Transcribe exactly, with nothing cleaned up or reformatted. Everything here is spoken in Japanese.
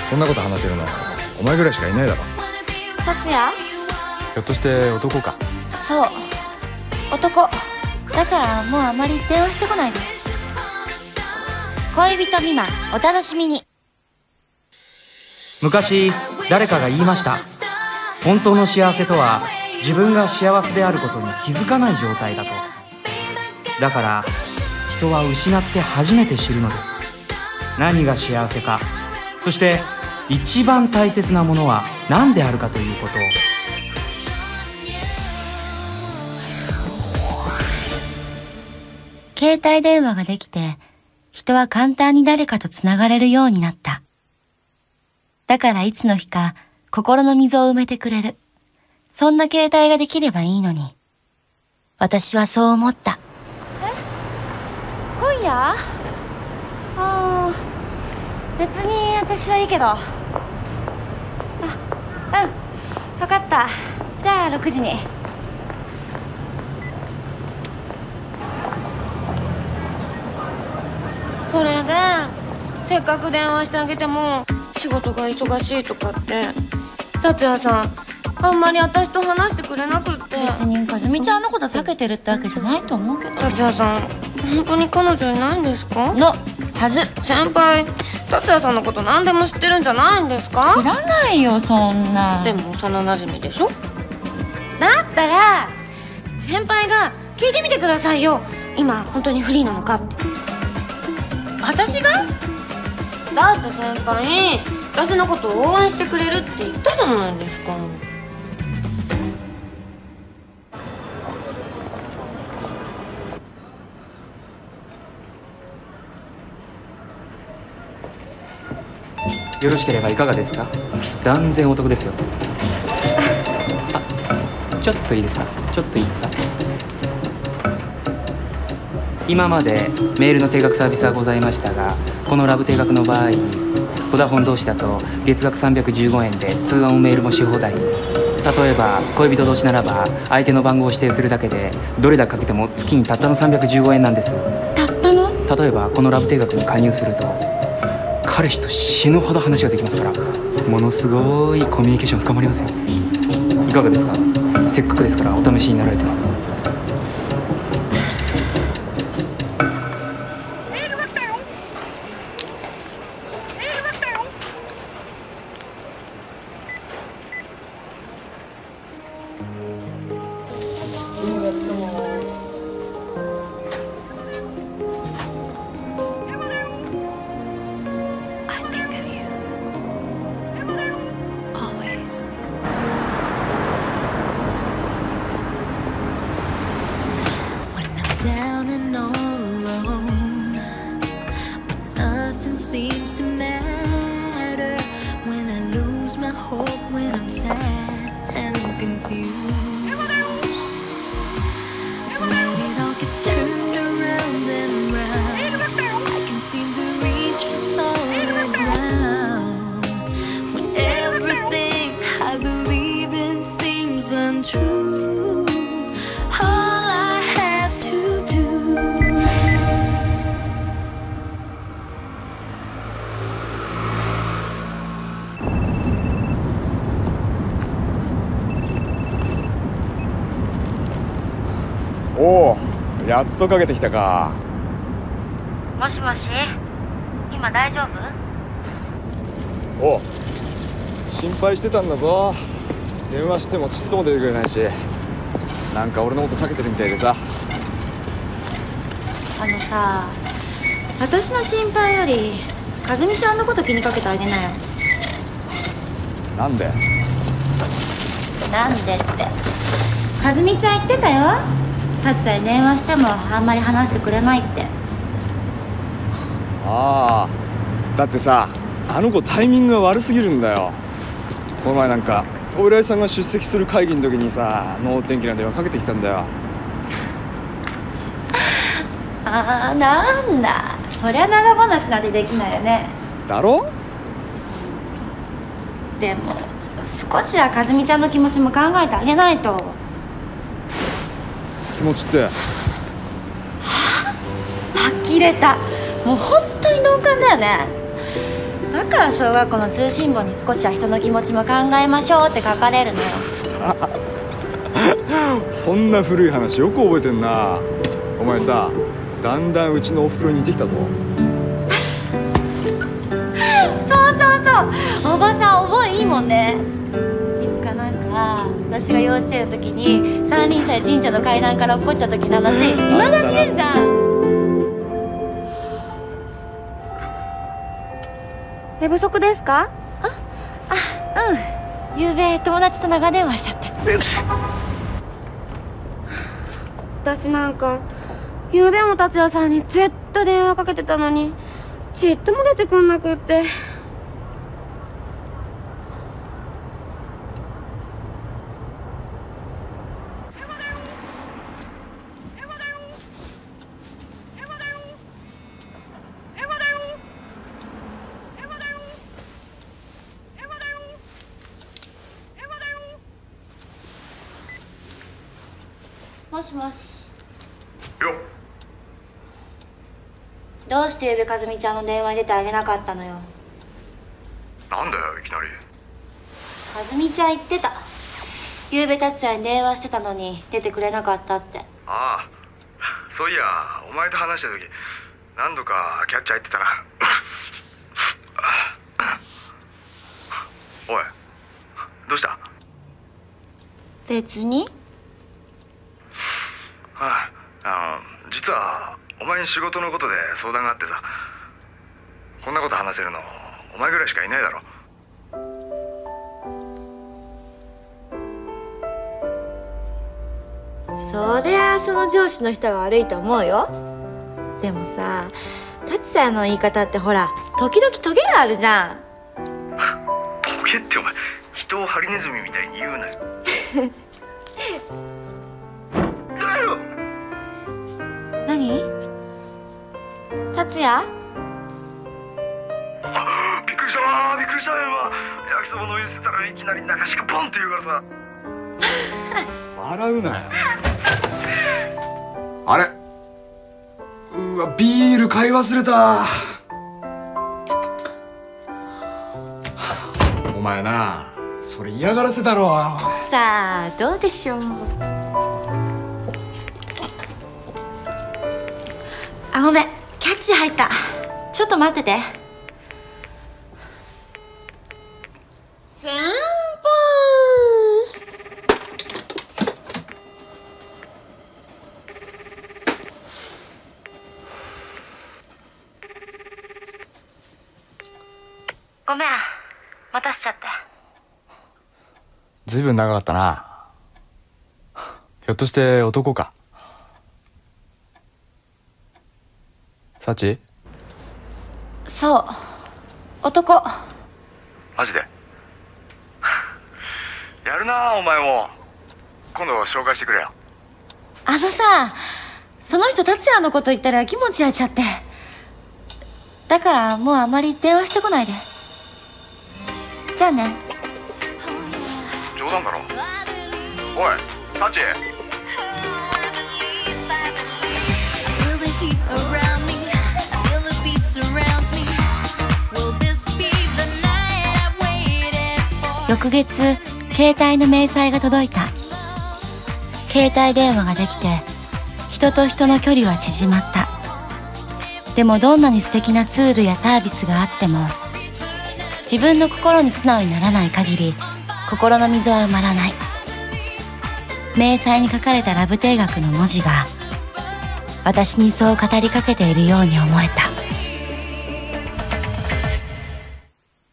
こんなこと話せるのお前ぐらいしかいないだろ。 達也？ ひょっとして男か？ そう、男だからもうあまり電話してこないで。恋人未満お楽しみに。 昔誰かが言いました。本当の幸せとは自分が幸せであることに気づかない状態だと。だから人は失って初めて知るのです。何が幸せか、そして一番大切なものは何であるかということを。 携帯電話ができて、人は簡単に誰かとつながれるようになった。だからいつの日か心の溝を埋めてくれる、そんな携帯ができればいいのに。私はそう思った。え？今夜？ああ、別に私はいいけど。あ、うん、分かった。じゃあろくじに。 それでせっかく電話してあげても仕事が忙しいとかって、達也さんあんまり私と話してくれなくって。 別にかずみちゃんのこと避けてるってわけじゃないと思うけど。 達也さん本当に彼女いないんですか？ のはず。 先輩、達也さんのこと何でも知ってるんじゃないんですか？ 知らないよそんな。 でも幼なじみでしょ。だったら先輩が聞いてみてくださいよ。今本当にフリーなのかって。私が？だって先輩私のことを応援してくれるって言ったじゃないですか。 よろしければいかがですか？断然お得ですよ。あ、ちょっといいですか？ちょっといいですか？今までメールの定額サービスはございましたが、このラブ定額の場合、ボダフォン同士だと月額さんびゃくじゅうごえんで通話もメールもし放題に。例えば恋人同士ならば相手の番号を指定するだけでどれだけかけても月にたったのさんびゃくじゅうごえんなんです。 たったの？ 例えばこのラブ定額に加入すると彼氏と死ぬほど話ができますから、ものすごいコミュニケーション深まりますよ。いかがですか？せっかくですからお試しになられては。 Down and all alone, when nothing seems to matter, when I lose my hope, when I'm sad and confused, when it all gets turned around and round, I can seem to reach for solid ground, when everything I believe in seems untrue. おお、やっとかけてきたか。 もしもし、今大丈夫？ おう、心配してたんだぞ。電話してもちっとも出てくれないし、なんか俺のこと避けてるみたいでさ。 あのさ、私の心配よりかずみちゃんのこと気にかけてあげなよ。 なんで？ なんでってかずみちゃん言ってたよ。達也に電話してもあんまり話してくれないって。 ああ、だってさ、あの子タイミングが悪すぎるんだよ。この前なんかお偉いさんが出席する会議の時にさ、能天気な電話かけてきたんだよ。 ああ、なんだ、そりゃ長話なんてできないよね。 だろ？ でも少しはかずみちゃんの気持ちも考えてあげないと。 気持ちって？はあ、呆れた。もう本当に鈍感だよね。 だから小学校の通信簿に少しは人の気持ちも考えましょうって書かれるのよ。 そんな古い話よく覚えてんな。お前さ、だんだんうちのおふくろに似てきたぞ。 そうそうそう、おばさん覚えいいもんね。いつかなんか私が幼稚園の時に三輪車で神社の階段から落っこちた時の話いまだに言うじゃん。 寝不足ですか？ うん、ゆうべ友達と長電話しちゃって。 私なんかゆうべも達也さんにずっと電話かけてたのにちっとも出てくんなくって。 もしもし。 よっ。 どうしてゆうべかずみちゃんの電話に出てあげなかったのよ。 なんだよいきなり。 かずみちゃん言ってた。ゆうべ達也に電話してたのに出てくれなかったって。 ああ、そういやお前と話した時何度かキャッチ入ってたな。おい、どうした？ 別に。 ああ、あの実はお前に仕事のことで相談があってさ。こんなこと話せるのお前ぐらいしかいないだろ。 そりゃあその上司の人が悪いと思うよ。でもさ、達也の言い方ってほら時々トゲがあるじゃん。 トゲってお前人をハリネズミみたいに言うなよ。だよ。 何？達也？ あ、びっくりしたびっくりしたよ今。焼きそばの湯捨てたらいきなり中しがポンって言うからさ。 笑うなよ。 あれ、うわ、ビール買い忘れた。お前な、それ嫌がらせだろ。 さあどうでしょう。あ、ごめん、キャッチ入った。ちょっと待ってて。 先輩。 ごめん、待たせちゃって。 ずいぶん長かったな。ひょっとして男か。サチ？ そう、男。 マジで？やるなお前も。今度紹介してくれよ。 あのさ、その人達也のこと言ったら気持ち焼いちゃって。だからもうあまり電話してこないで。じゃあね。 冗談だろ。おい、サチ。 Feel the heat around me, feel the beat surrounds me. Will this be the night I've waited for? 翌月、携帯の明細が届いた。携帯電話ができて、人と人の距離は縮まった。でもどんなに素敵なツールやサービスがあっても、自分の心に素直にならない限り、心の溝は埋まらない。明細に書かれたラブ定額の文字が、私にそう語りかけているように思えた。